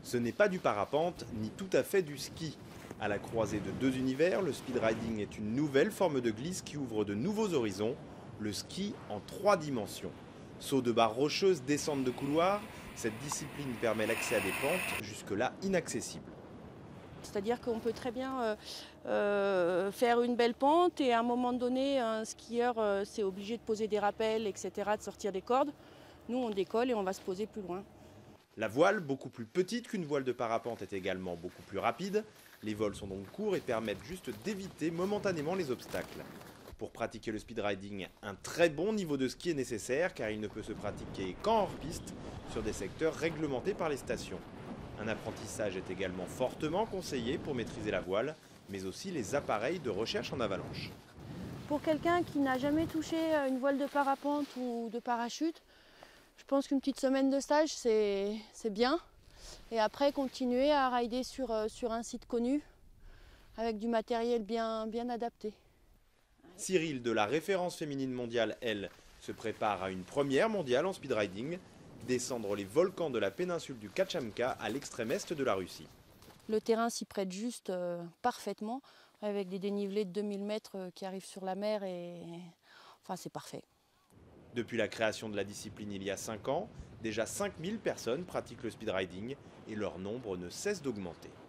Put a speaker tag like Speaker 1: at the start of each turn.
Speaker 1: Ce n'est pas du parapente, ni tout à fait du ski. À la croisée de deux univers, le speedriding est une nouvelle forme de glisse qui ouvre de nouveaux horizons, le ski en 3 dimensions. Saut de barres rocheuses, descente de couloirs, cette discipline permet l'accès à des pentes jusque-là inaccessibles.
Speaker 2: C'est-à-dire qu'on peut très bien faire une belle pente et à un moment donné, un skieur c'est obligé de poser des rappels, etc., de sortir des cordes. Nous, on décolle et on va se poser plus loin.
Speaker 1: La voile, beaucoup plus petite qu'une voile de parapente, est également beaucoup plus rapide. Les vols sont donc courts et permettent juste d'éviter momentanément les obstacles. Pour pratiquer le speedriding, un très bon niveau de ski est nécessaire car il ne peut se pratiquer qu'en hors-piste sur des secteurs réglementés par les stations. Un apprentissage est également fortement conseillé pour maîtriser la voile, mais aussi les appareils de recherche en avalanche.
Speaker 2: Pour quelqu'un qui n'a jamais touché une voile de parapente ou de parachute, je pense qu'une petite semaine de stage, c'est bien. Et après, continuer à rider sur un site connu, avec du matériel bien adapté.
Speaker 1: Cyril, de la référence féminine mondiale, elle, se prépare à une première mondiale en speedriding, descendre les volcans de la péninsule du Kachamka à l'extrême est de la Russie.
Speaker 2: Le terrain s'y prête juste parfaitement, avec des dénivelés de 2000 mètres qui arrivent sur la mer et enfin c'est parfait.
Speaker 1: Depuis la création de la discipline il y a 5 ans, déjà 5000 personnes pratiquent le speedriding et leur nombre ne cesse d'augmenter.